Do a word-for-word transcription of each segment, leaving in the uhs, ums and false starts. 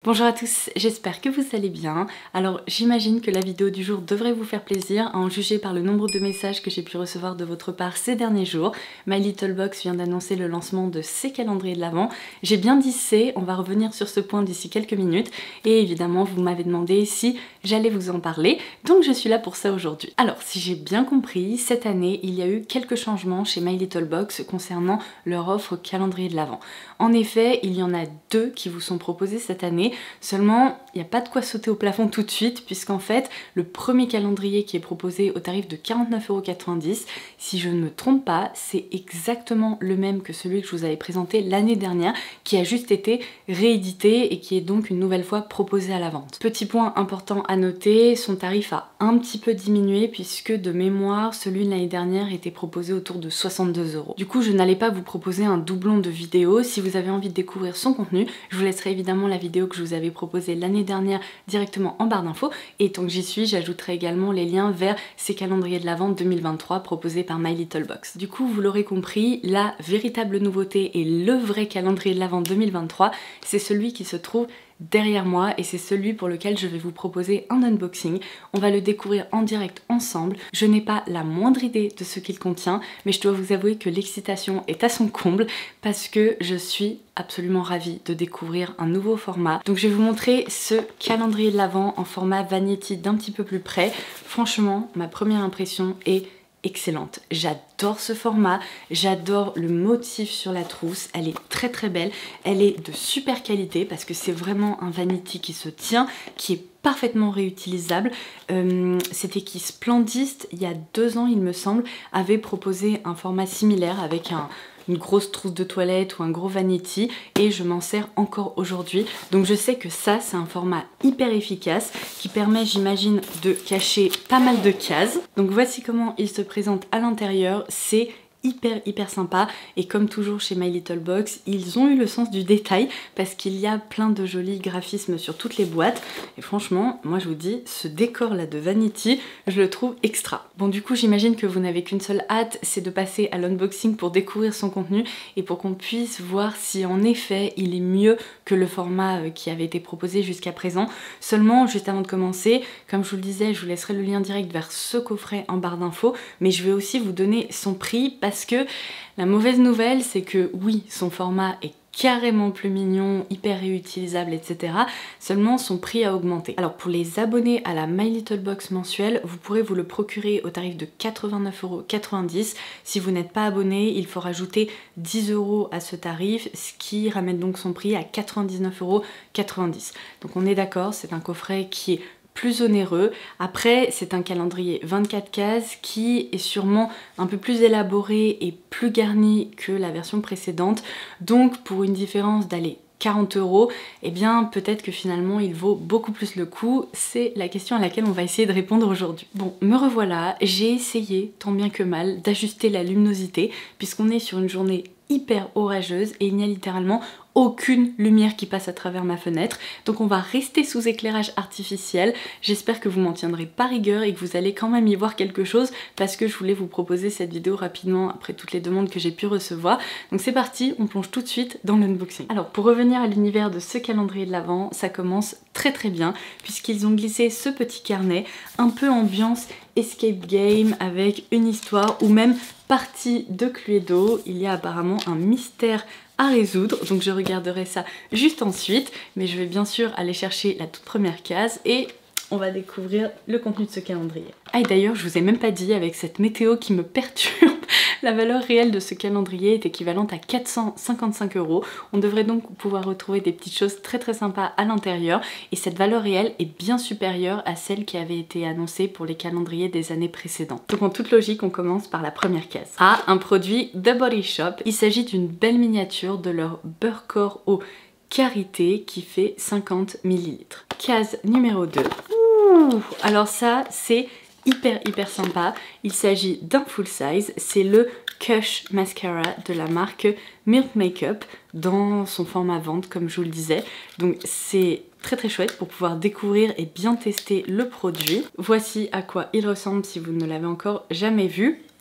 Bonjour à tous, j'espère que vous allez bien. Alors j'imagine que la vidéo du jour devrait vous faire plaisir, à en juger par le nombre de messages que j'ai pu recevoir de votre part ces derniers jours. My Little Box vient d'annoncer le lancement de ses calendriers de l'Avent. J'ai bien dit c'est, on va revenir sur ce point d'ici quelques minutes. Et évidemment vous m'avez demandé si j'allais vous en parler, donc je suis là pour ça aujourd'hui. Alors si j'ai bien compris, cette année il y a eu quelques changements chez My Little Box concernant leur offre calendrier de l'Avent. En effet, il y en a deux qui vous sont proposés cette année. Seulement, il n'y a pas de quoi sauter au plafond tout de suite, puisqu'en fait, le premier calendrier qui est proposé au tarif de quarante-neuf euros quatre-vingt-dix, si je ne me trompe pas, c'est exactement le même que celui que je vous avais présenté l'année dernière, qui a juste été réédité et qui est donc une nouvelle fois proposé à la vente. Petit point important à noter, son tarif a un petit peu diminué, puisque de mémoire, celui de l'année dernière était proposé autour de soixante-deux euros. Du coup, je n'allais pas vous proposer un doublon de vidéo. Si vous avez envie de découvrir son contenu, je vous laisserai évidemment la vidéo que je vous avais proposée l'année dernière directement en barre d'infos, et tant que j'y suis, j'ajouterai également les liens vers ces calendriers de l'Avent deux mille vingt-trois proposés par My Little Box. Du coup, vous l'aurez compris, la véritable nouveauté et le vrai calendrier de l'Avent deux mille vingt-trois, c'est celui qui se trouve derrière moi, et c'est celui pour lequel je vais vous proposer un unboxing. On va le découvrir en direct ensemble. Je n'ai pas la moindre idée de ce qu'il contient, mais je dois vous avouer que l'excitation est à son comble parce que je suis absolument ravie de découvrir un nouveau format. Donc je vais vous montrer ce calendrier de l'Avent en format Vanity d'un petit peu plus près. Franchement, ma première impression est excellente. J'adore ce format, j'adore le motif sur la trousse, elle est très très belle, elle est de super qualité parce que c'est vraiment un vanity qui se tient, qui est parfaitement réutilisable. Euh, C'était qui Splendist, il y a deux ans il me semble, avait proposé un format similaire avec un une grosse trousse de toilette ou un gros vanity, et je m'en sers encore aujourd'hui. Donc je sais que ça, c'est un format hyper efficace qui permet, j'imagine, de cacher pas mal de cases. Donc voici comment il se présente à l'intérieur. C'est hyper hyper sympa, et comme toujours chez My Little Box, ils ont eu le sens du détail parce qu'il y a plein de jolis graphismes sur toutes les boîtes, et franchement moi je vous dis, ce décor là de vanity, je le trouve extra. Bon, du coup j'imagine que vous n'avez qu'une seule hâte, c'est de passer à l'unboxing pour découvrir son contenu et pour qu'on puisse voir si en effet il est mieux que le format qui avait été proposé jusqu'à présent. Seulement, juste avant de commencer, comme je vous le disais, je vous laisserai le lien direct vers ce coffret en barre d'infos, mais je vais aussi vous donner son prix parce que la mauvaise nouvelle, c'est que oui, son format est carrément plus mignon, hyper réutilisable, et cetera. Seulement son prix a augmenté. Alors pour les abonnés à la My Little Box mensuelle, vous pourrez vous le procurer au tarif de quatre-vingt-neuf euros quatre-vingt-dix. Si vous n'êtes pas abonné, il faut rajouter dix euros à ce tarif, ce qui ramène donc son prix à quatre-vingt-dix-neuf euros quatre-vingt-dix. Donc on est d'accord, c'est un coffret qui est plus onéreux. Après, c'est un calendrier vingt-quatre cases qui est sûrement un peu plus élaboré et plus garni que la version précédente. Donc pour une différence d'aller quarante euros, eh bien peut-être que finalement il vaut beaucoup plus le coup. C'est la question à laquelle on va essayer de répondre aujourd'hui. Bon, me revoilà, j'ai essayé tant bien que mal d'ajuster la luminosité puisqu'on est sur une journée hyper orageuse et il n'y a littéralement aucune lumière qui passe à travers ma fenêtre, donc on va rester sous éclairage artificiel. J'espère que vous m'en tiendrez pas rigueur et que vous allez quand même y voir quelque chose, parce que je voulais vous proposer cette vidéo rapidement après toutes les demandes que j'ai pu recevoir. Donc c'est parti, on plonge tout de suite dans l'unboxing. Alors pour revenir à l'univers de ce calendrier de l'Avent, ça commence très très bien puisqu'ils ont glissé ce petit carnet un peu ambiance escape game avec une histoire, ou même partie de Cluedo. Il y a apparemment un mystère à résoudre, donc je regarderai ça juste ensuite, mais je vais bien sûr aller chercher la toute première case et on va découvrir le contenu de ce calendrier. Ah, et d'ailleurs je vous ai même pas dit, avec cette météo qui me perturbe, la valeur réelle de ce calendrier est équivalente à quatre cent cinquante-cinq euros. On devrait donc pouvoir retrouver des petites choses très très sympas à l'intérieur, et cette valeur réelle est bien supérieure à celle qui avait été annoncée pour les calendriers des années précédentes. Donc en toute logique, on commence par la première case. Ah, un produit The Body Shop. Il s'agit d'une belle miniature de leur beurre corps eau Karité qui fait cinquante millilitres. Case numéro deux. Ouh, alors ça, c'est hyper hyper sympa. Il s'agit d'un full size, c'est le Kush Mascara de la marque Milk Makeup dans son format vente, comme je vous le disais. Donc c'est très très chouette pour pouvoir découvrir et bien tester le produit. Voici à quoi il ressemble si vous ne l'avez encore jamais vu.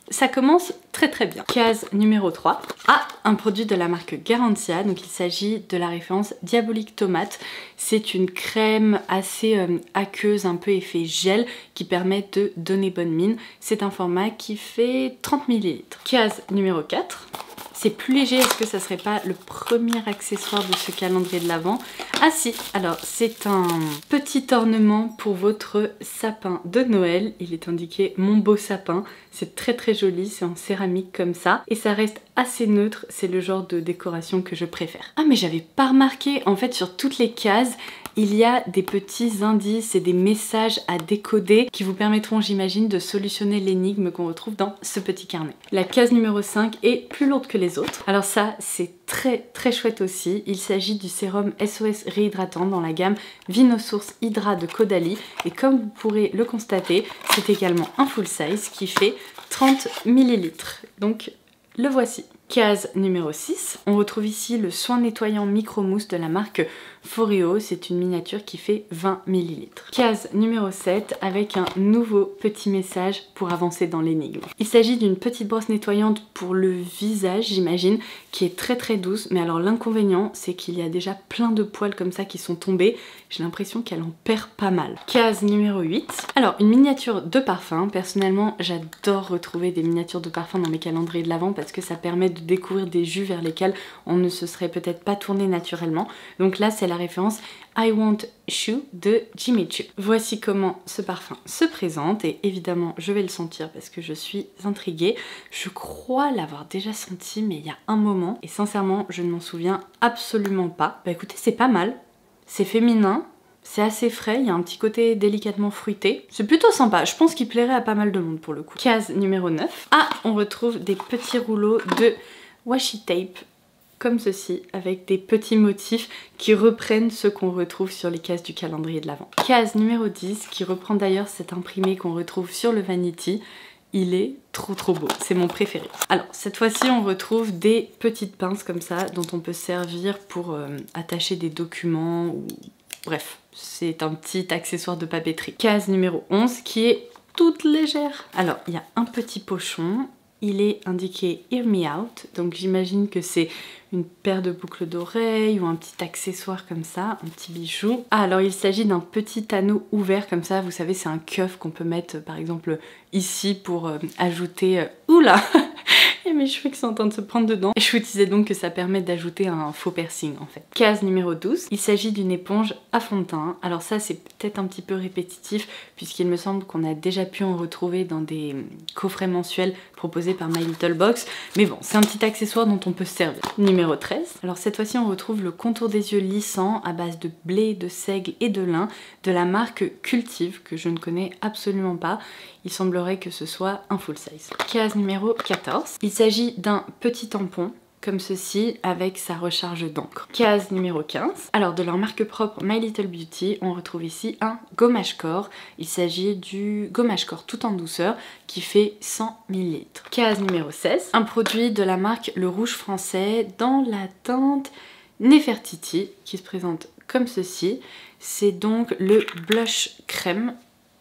Ça commence très très bien. Case numéro trois. Ah, un produit de la marque Garantia, donc il s'agit de la référence Diabolique Tomate. C'est une crème assez euh, aqueuse, un peu effet gel, qui permet de donner bonne mine. C'est un format qui fait trente millilitres. Case numéro quatre. C'est plus léger, est-ce que ça serait pas le premier accessoire de ce calendrier de l'Avent? Ah si, alors c'est un petit ornement pour votre sapin de Noël. Il est indiqué mon beau sapin. C'est très très joli, c'est en céramique comme ça. Et ça reste assez neutre, c'est le genre de décoration que je préfère. Ah mais j'avais pas remarqué, en fait sur toutes les cases, il y a des petits indices et des messages à décoder qui vous permettront, j'imagine, de solutionner l'énigme qu'on retrouve dans ce petit carnet. La case numéro cinq est plus lourde que les autres. Alors ça, c'est très très chouette aussi. Il s'agit du sérum S O S réhydratant dans la gamme Vinosource Hydra de Caudalie. Et comme vous pourrez le constater, c'est également un full size qui fait trente millilitres. Donc le voici. Case numéro six, on retrouve ici le soin nettoyant micro-mousse de la marque Foreo, c'est une miniature qui fait vingt millilitres. Case numéro sept, avec un nouveau petit message pour avancer dans l'énigme. Il s'agit d'une petite brosse nettoyante pour le visage, j'imagine, qui est très très douce, mais alors l'inconvénient, c'est qu'il y a déjà plein de poils comme ça qui sont tombés, j'ai l'impression qu'elle en perd pas mal. Case numéro huit, alors une miniature de parfum, personnellement j'adore retrouver des miniatures de parfum dans mes calendriers de l'Avent parce que ça permet de découvrir des jus vers lesquels on ne se serait peut-être pas tourné naturellement. Donc là c'est la référence I Want Choo de Jimmy Choo. Voici comment ce parfum se présente et évidemment je vais le sentir parce que je suis intriguée. Je crois l'avoir déjà senti mais il y a un moment et sincèrement je ne m'en souviens absolument pas. Bah écoutez, c'est pas mal, c'est féminin, c'est assez frais, il y a un petit côté délicatement fruité. C'est plutôt sympa, je pense qu'il plairait à pas mal de monde pour le coup. Case numéro neuf. Ah, on retrouve des petits rouleaux de washi tape comme ceci, avec des petits motifs qui reprennent ceux qu'on retrouve sur les cases du calendrier de l'Avent. Case numéro dix, qui reprend d'ailleurs cet imprimé qu'on retrouve sur le Vanity. Il est trop trop beau, c'est mon préféré. Alors cette fois-ci on retrouve des petites pinces comme ça dont on peut servir pour euh, attacher des documents ou bref, c'est un petit accessoire de papeterie. Case numéro onze qui est toute légère. Alors il y a un petit pochon, il est indiqué Hear Me Out, donc j'imagine que c'est une paire de boucles d'oreilles ou un petit accessoire comme ça, un petit bijou. Ah, alors il s'agit d'un petit anneau ouvert comme ça, vous savez c'est un cuff qu'on peut mettre par exemple ici pour euh, ajouter... Euh... Oula et mes cheveux qui sont en train de se prendre dedans. Et je vous disais donc que ça permet d'ajouter un faux piercing en fait. Case numéro douze, il s'agit d'une éponge à fond de teint. Alors ça c'est peut-être un petit peu répétitif puisqu'il me semble qu'on a déjà pu en retrouver dans des coffrets mensuels proposés par My Little Box. Mais bon, c'est un petit accessoire dont on peut se servir. Numéro treize, alors cette fois-ci on retrouve le contour des yeux lissant à base de blé, de seigle et de lin de la marque Cultive que je ne connais absolument pas. Il semblerait que ce soit un full size. Case numéro quatorze, il s'agit d'un petit tampon comme ceci avec sa recharge d'encre. Case numéro quinze, alors de leur marque propre My Little Beauty, on retrouve ici un gommage corps. Il s'agit du gommage corps tout en douceur qui fait cent millilitres. Case numéro seize, un produit de la marque Le Rouge Français dans la teinte Nefertiti qui se présente comme ceci. C'est donc le blush crème.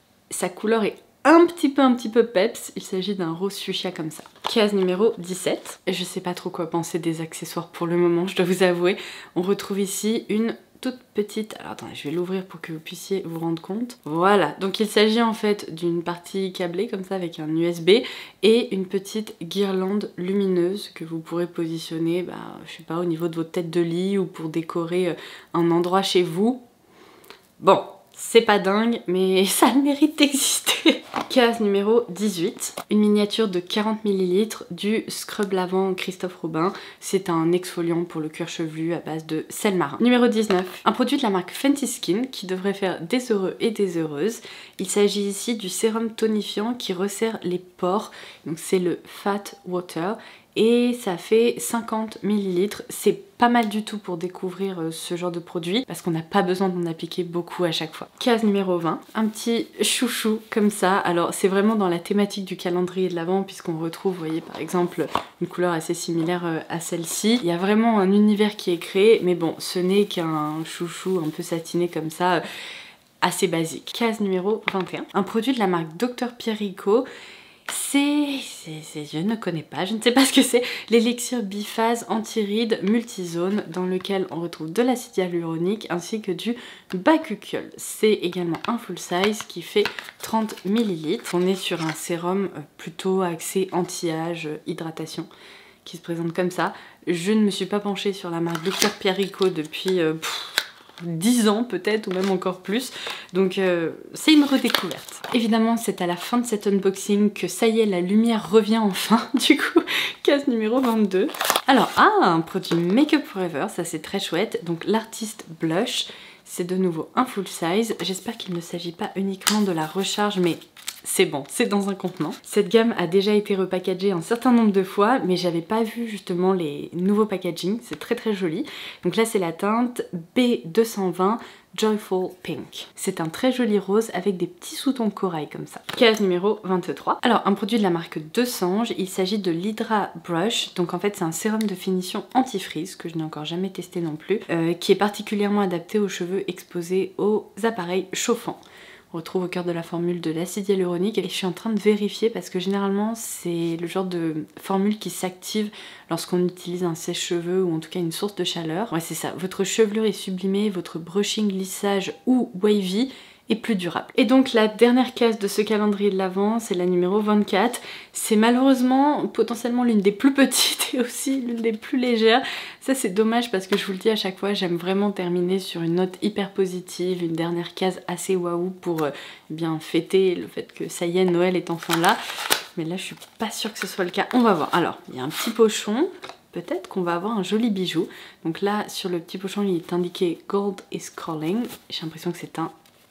Sa couleur est un petit peu un petit peu peps, il s'agit d'un rose fuchsia comme ça. Case numéro dix-sept, et je sais pas trop quoi penser des accessoires pour le moment, je dois vous avouer. On retrouve ici une toute petite, alors attendez, je vais l'ouvrir pour que vous puissiez vous rendre compte. Voilà, donc il s'agit en fait d'une partie câblée comme ça avec un U S B et une petite guirlande lumineuse que vous pourrez positionner, bah, je sais pas, au niveau de votre tête de lit ou pour décorer un endroit chez vous. Bon, c'est pas dingue, mais ça a le mérite d'exister. Case numéro dix-huit, une miniature de quarante millilitres du Scrub Lavant Christophe Robin. C'est un exfoliant pour le cuir chevelu à base de sel marin. Numéro dix-neuf, un produit de la marque Fenty Skin qui devrait faire des heureux et des heureuses. Il s'agit ici du sérum tonifiant qui resserre les pores. Donc c'est le Fat Water. Et ça fait cinquante millilitres, c'est pas mal du tout pour découvrir ce genre de produit parce qu'on n'a pas besoin d'en appliquer beaucoup à chaque fois. Case numéro vingt, un petit chouchou comme ça, alors c'est vraiment dans la thématique du calendrier de l'Avent puisqu'on retrouve, vous voyez par exemple, une couleur assez similaire à celle-ci. Il y a vraiment un univers qui est créé, mais bon, ce n'est qu'un chouchou un peu satiné comme ça, assez basique. Case numéro vingt et un, un produit de la marque Docteur Pierrico. C'est... je ne connais pas, je ne sais pas ce que c'est. L'élixir biphase anti-rides multizone dans lequel on retrouve de l'acide hyaluronique ainsi que du bakuchiol. C'est également un full size qui fait trente millilitres. On est sur un sérum plutôt axé anti-âge, hydratation, qui se présente comme ça. Je ne me suis pas penchée sur la marque Docteur Pierrico depuis... Euh, pff, dix ans peut-être, ou même encore plus, donc euh, c'est une redécouverte. Évidemment c'est à la fin de cet unboxing que ça y est, la lumière revient enfin, du coup, case numéro vingt-deux. Alors, ah, un produit Make Up For Ever, ça c'est très chouette, donc l'artiste blush, c'est de nouveau un full size, j'espère qu'il ne s'agit pas uniquement de la recharge, mais... c'est bon, c'est dans un contenant. Cette gamme a déjà été repackagée un certain nombre de fois, mais j'avais pas vu justement les nouveaux packaging, c'est très très joli. Donc là c'est la teinte B deux cent vingt Joyful Pink. C'est un très joli rose avec des petits sous-tons corail comme ça. Case numéro vingt-trois. Alors un produit de la marque De Sange, il s'agit de l'Hydra Brush, donc en fait c'est un sérum de finition anti-frizz que je n'ai encore jamais testé non plus, euh, qui est particulièrement adapté aux cheveux exposés aux appareils chauffants. On retrouve au cœur de la formule de l'acide hyaluronique et je suis en train de vérifier parce que généralement c'est le genre de formule qui s'active lorsqu'on utilise un sèche-cheveux ou en tout cas une source de chaleur. Ouais, c'est ça, votre chevelure est sublimée, votre brushing, lissage ou wavy et plus durable. Et donc la dernière case de ce calendrier de l'Avent, c'est la numéro vingt-quatre. C'est malheureusement potentiellement l'une des plus petites et aussi l'une des plus légères. Ça c'est dommage parce que je vous le dis à chaque fois, j'aime vraiment terminer sur une note hyper positive, une dernière case assez waouh pour euh, bien fêter le fait que ça y est, Noël est enfin là. Mais là je suis pas sûre que ce soit le cas. On va voir. Alors, il y a un petit pochon. Peut-être qu'on va avoir un joli bijou. Donc là, sur le petit pochon, il est indiqué Gold is calling. J'ai l'impression que c'est un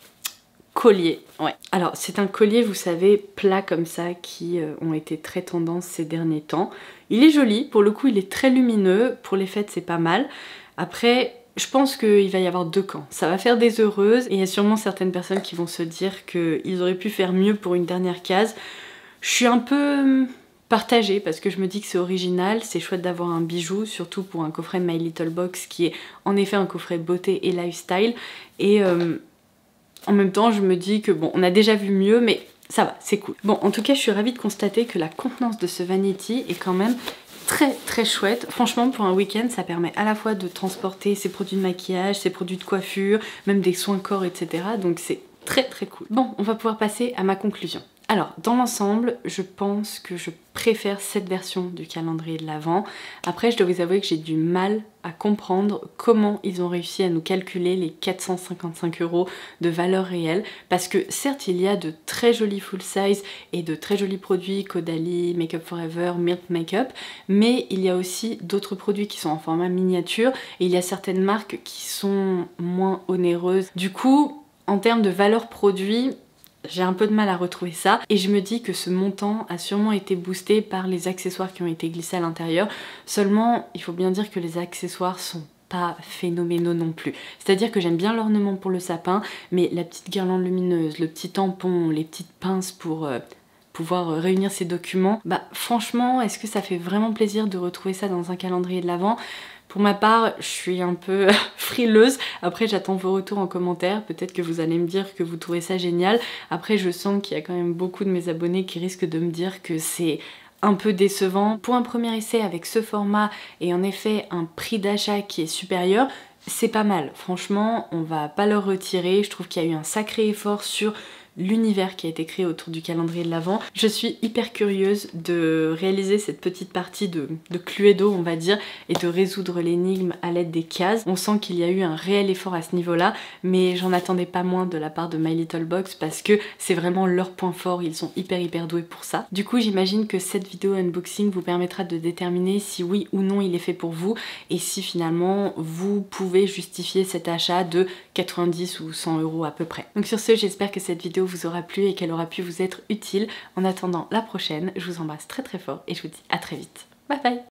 collier, ouais. Alors c'est un collier, vous savez, plat comme ça, qui euh, ont été très tendance ces derniers temps. Il est joli, pour le coup il est très lumineux, pour les fêtes c'est pas mal. Après, je pense qu'il va y avoir deux camps. Ça va faire des heureuses, et il y a sûrement certaines personnes qui vont se dire qu'ils auraient pu faire mieux pour une dernière case. Je suis un peu partagée, parce que je me dis que c'est original, c'est chouette d'avoir un bijou, surtout pour un coffret de My Little Box, qui est en effet un coffret beauté et lifestyle, et... Euh, en même temps, je me dis que bon, on a déjà vu mieux, mais ça va, c'est cool. Bon, en tout cas, je suis ravie de constater que la contenance de ce Vanity est quand même très très chouette. Franchement, pour un week-end, ça permet à la fois de transporter ses produits de maquillage, ses produits de coiffure, même des soins corps, et cetera. Donc c'est très très cool. Bon, on va pouvoir passer à ma conclusion. Alors, dans l'ensemble, je pense que je préfère cette version du calendrier de l'Avent. Après, je dois vous avouer que j'ai du mal à comprendre comment ils ont réussi à nous calculer les quatre cent cinquante-cinq euros de valeur réelle. Parce que certes, il y a de très jolis full size et de très jolis produits, Caudalie, Make Up For Ever, Milk Makeup, mais il y a aussi d'autres produits qui sont en format miniature et il y a certaines marques qui sont moins onéreuses. Du coup, en termes de valeur produit, j'ai un peu de mal à retrouver ça et je me dis que ce montant a sûrement été boosté par les accessoires qui ont été glissés à l'intérieur. Seulement, il faut bien dire que les accessoires sont pas phénoménaux non plus. C'est-à-dire que j'aime bien l'ornement pour le sapin, mais la petite guirlande lumineuse, le petit tampon, les petites pinces pour... Euh, pouvoir réunir ces documents, bah franchement, est-ce que ça fait vraiment plaisir de retrouver ça dans un calendrier de l'Avent? Pour ma part, je suis un peu frileuse. Après, j'attends vos retours en commentaire. Peut-être que vous allez me dire que vous trouvez ça génial. Après, je sens qu'il y a quand même beaucoup de mes abonnés qui risquent de me dire que c'est un peu décevant. Pour un premier essai avec ce format et en effet un prix d'achat qui est supérieur, c'est pas mal. Franchement, on va pas leur retirer. Je trouve qu'il y a eu un sacré effort sur l'univers qui a été créé autour du calendrier de l'Avent. Je suis hyper curieuse de réaliser cette petite partie de, de Cluedo, on va dire, et de résoudre l'énigme à l'aide des cases. On sent qu'il y a eu un réel effort à ce niveau-là, mais j'en attendais pas moins de la part de My Little Box parce que c'est vraiment leur point fort, ils sont hyper hyper doués pour ça. Du coup, j'imagine que cette vidéo unboxing vous permettra de déterminer si oui ou non il est fait pour vous et si finalement vous pouvez justifier cet achat de quatre-vingt-dix ou cent euros à peu près. Donc sur ce, j'espère que cette vidéo vous aura plu et qu'elle aura pu vous être utile. En attendant la prochaine, je vous embrasse très très fort et je vous dis à très vite. Bye bye!